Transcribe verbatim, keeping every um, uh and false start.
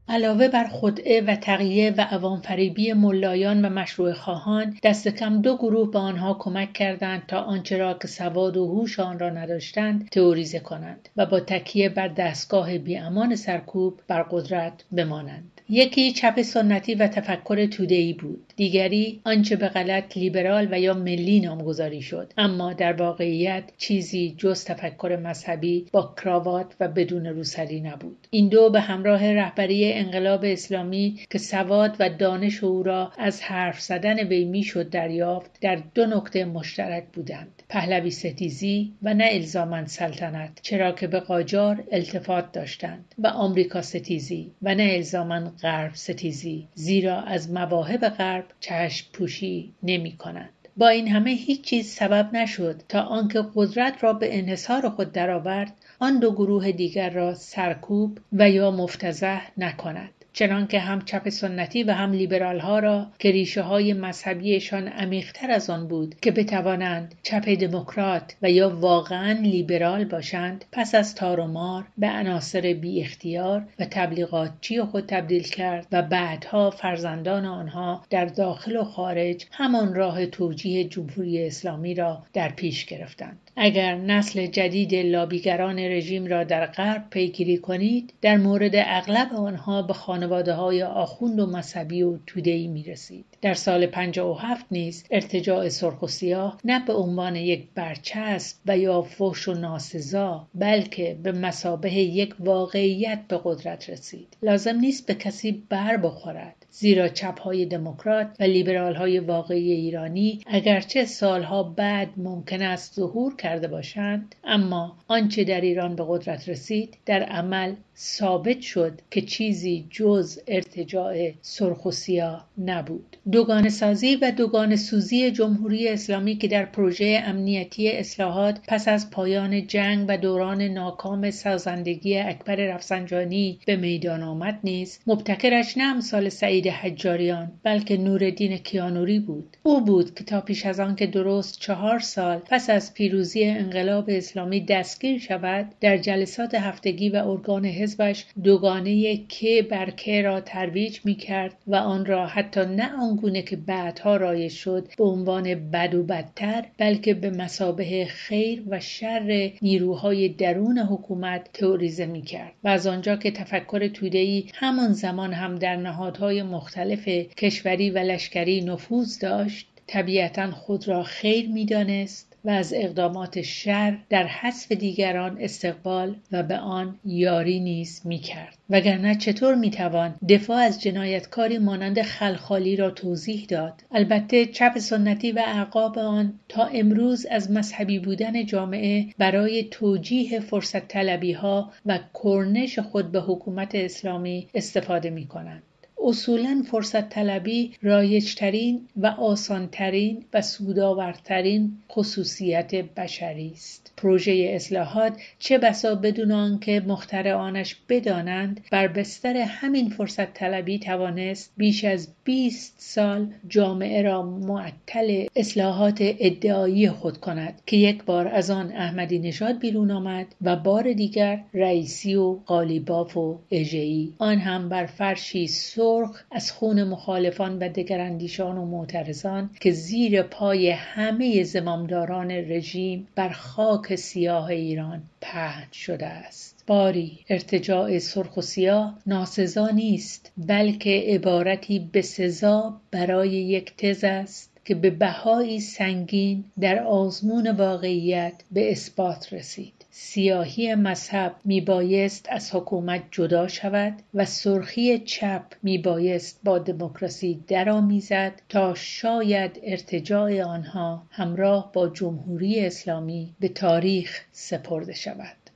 علاوه بر خدعه و تقیه و عوام‌فریبی ملایان و مشروع خواهان، دست کم دو گروه به آنها کمک کردند تا آنچه را که سواد و هوش آن را نداشتند تئوریزه کنند و با تکیه بر دستگاه بی‌امان سرکوب بر قدرت بمانند. یکی چپ سنتی و تفکر توده‌ای بود، دیگری آنچه به غلط لیبرال و یا ملی نامگذاری شد، اما در واقعیت چیزی جز تفکر مذهبی با کراوات و بدون روسری نبود. این دو به همراه رهبری انقلاب اسلامی که سواد و دانش او را از حرف زدن وی میشد دریافت، در دو نکته مشترک بودند: پهلوی ستیزی و نه الزاماً سلطنت، چرا که به قاجار التفات داشتند، و آمریکا ستیزی و نه الزاماً غرب ستیزی، زیرا از مواهب غرب چشم پوشی نمی کنند. با این همه هیچ چیز سبب نشد تا آنکه قدرت را به انحصار خود درآورد آن دو گروه دیگر را سرکوب و یا مفتضح نکند. چنانکه هم چپ سنتی و هم لیبرال ها را که ریشه های مذهبیشان عمیق‌تر از آن بود که بتوانند چپ دموکرات و یا واقعاً لیبرال باشند، پس از تار و مار به عناصر بی اختیار و تبلیغاتچی خود تبدیل کرد و بعدها فرزندان آنها در داخل و خارج همان راه توجیه جمهوری اسلامی را در پیش گرفتند. اگر نسل جدید لابیگران رژیم را در غرب پیگیری کنید، در مورد اغلب آنها به خانواده‌های آخوند و مذهبی و توده‌ای می‌رسید. در سال پنجاه و هفت نیز ارتجاع سرخ و سیاه نه به عنوان یک برچسب و یا فحش و ناسزا، بلکه به مثابه یک واقعیت به قدرت رسید. لازم نیست به کسی بر بخورد، زیرا چپ‌های دموکرات و لیبرال‌های واقعی ایرانی اگرچه سالها بعد ممکن است ظهور کرده باشند، اما آنچه در ایران به قدرت رسید در عمل ثابت شد که چیزی جز ارتجاع سرخ و سیاه نبود. دوگانه سازی و دوگانه سوزی جمهوری اسلامی که در پروژه امنیتی اصلاحات پس از پایان جنگ و دوران ناکام سازندگی اکبر رفسنجانی به میدان آمد نیز مبتکرش نه امثال سعید حجاریان بلکه نورالدین کیانوری بود. او بود که تا پیش از آن که درست چهار سال پس از پیروزی انقلاب اسلامی دستگیر شود، در جلسات هفتگی و ارگان حزبش دوگانه که بر که را ترویج می کرد و آن را حتی نه آنگونه که بعدها رایج شد به عنوان بد و بدتر، بلکه به مثابه خیر و شر نیروهای درون حکومت تئوریزه می کرد. و از آنجا که تفکر توده‌ای همان زمان هم در نهادهای مختلف کشوری و لشکری نفوذ داشت، طبیعتاً خود را خیر می دانست و از اقدامات شر در حذف دیگران استقبال و به آن یاری نیز می‌کرد. وگرنه چطور می‌توان دفاع از جنایتکاری مانند خلخالی را توضیح داد؟ البته چپ سنتی و اعقاب آن تا امروز از مذهبی بودن جامعه برای توجیه فرصت طلبی‌ها و کرنش خود به حکومت اسلامی استفاده می‌کنند. اصولاً فرصت طلبی رایج‌ترین و آسان‌ترین و سودآورترین خصوصیت بشری است. پروژه اصلاحات چه بسا بدون آنکه مخترعانش بدانند بر بستر همین فرصت طلبی توانست بیش از بیست سال جامعه را معطل اصلاحات ادعایی خود کند که یک بار از آن احمدی نژاد بیرون آمد و بار دیگر رئیسی و قالیباف و اژه‌ای، آن هم بر فرشی سرخ از خون مخالفان و دگراندیشان و معترضان که زیر پای همه زمامداران رژیم بر خاک سیاه ایران پهن شده است. باری ارتجاع سرخ و سیاه ناسزا نیست، بلکه عبارتی به سزا برای یک تز است که به بهایی سنگین در آزمون واقعیت به اثبات رسید. سیاهی مذهب میبایست از حکومت جدا شود و سرخی چپ میبایست با دموکراسی درآمیزد تا شاید ارتجاع آنها همراه با جمهوری اسلامی به تاریخ سپرده شود.